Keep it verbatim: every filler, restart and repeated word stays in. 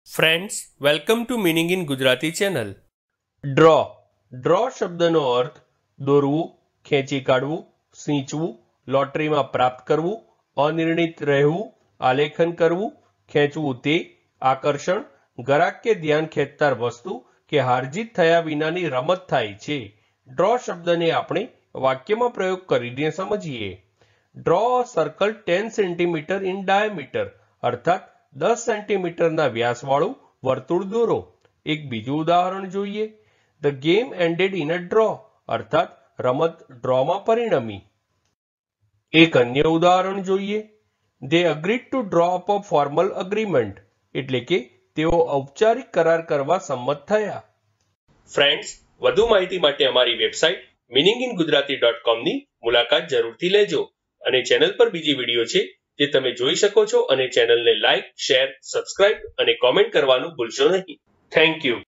Friends, welcome to meaning in Gujarati channel. Draw draw શબ્દનો અર્થ દોરવું, ખેંચી કાઢવું, સિંચવું, લોટરીમાં પ્રાપ્ત કરવું, અનિર્ણિત રહેવું, આલેખન કરવું, ખેંચવું તે, આકર્ષણ, ગરાક કે ધ્યાન ખેંચનાર વસ્તુ કે હારજીત થયા વિનાની રમત થાય છે. ડ્રો શબ્દને આપણે વાક્યમાં પ્રયોગ કરીને સમજીએ. Draw a circle ten centimetre in diameter, અર્થાત દસ સેન્ટીમીટરના વ્યાસવાળું વર્તુળ દોરો. એક બીજું ઉદાહરણ જોઈએ. The game ended in a draw, અર્થાત રમત ડ્રોમાં પરિણમી. એક અન્ય ઉદાહરણ જોઈએ. They agreed to draw up a formal agreement, એટલે કે તેઓ ઔપચારિક કરાર કરવા સંમત થયા. ફ્રેન્ડ્સ, વધુ માહિતી માટે અમારી website meaning in Gujarati dot com ની મુલાકાત જરૂરથી લેજો. અને ચેનલ પર બીજી વિડીયો છે જે તમે જોઈ શકો છો, અને ચેનલને લાઇક, શેર, સબસ્ક્રાઇબ અને કોમેન્ટ કરવાનું ભૂલશો નહીં. Thank you.